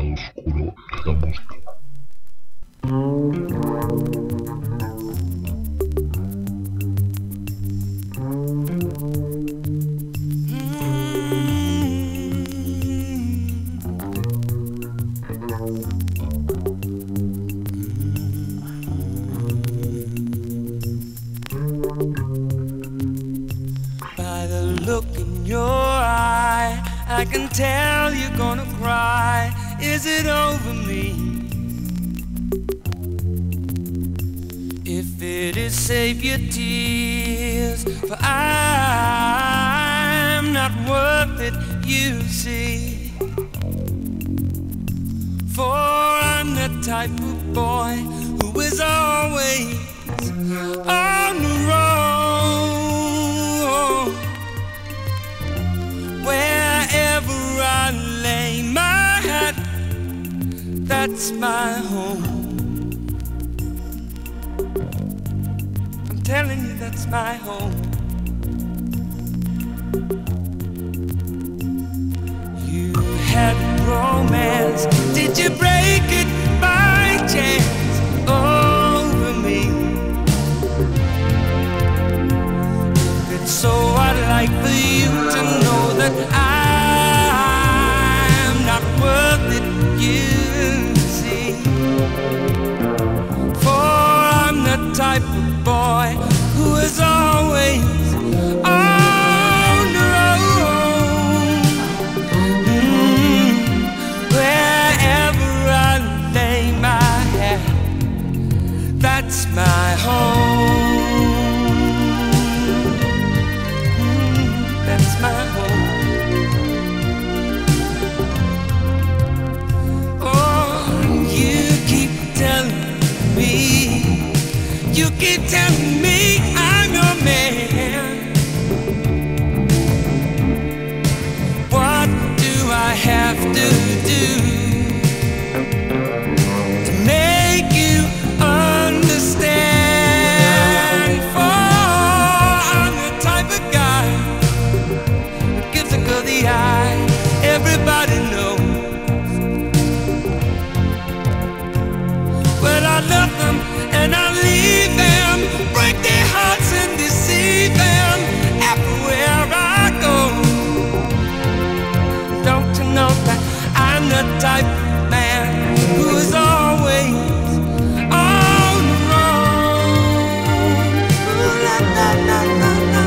lado oscuro de la música. By the look in your eye, I can tell you're gonna cry. Is it over me? If it is, save your tears, for I'm not worth it, you see. For I'm the type of boy who is always on the road. Wherever I lay my hat, that's my home. I'm telling you, that's my home. You had romance, did you break it by chance over me? If it's so, I'd like for you to know that I'm not worth it, you see. For I'm the type of boy who is always on the road. Wherever I lay my head, that's my home. That's my home. Oh, you keep telling me, you keep telling me I'm your man. What do I have to do to make you understand? For I'm the type of guy who gives a girl the eye, everybody knows. Well, I love them and I leave them, break their hearts and deceive them everywhere I go. Don't you know that I'm the type of man who is always on the road? Ooh, la, la, la, la, la.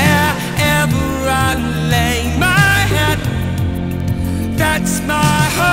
Wherever I lay my head, that's my home.